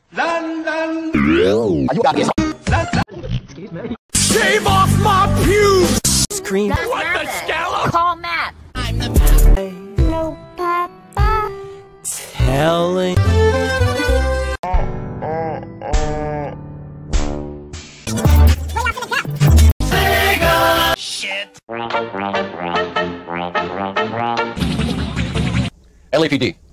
London. Excuse me. Shave off my pubes. Scream. What the scallop? Call Matt. I'm the No, Papa. telling. Shit. LAPD.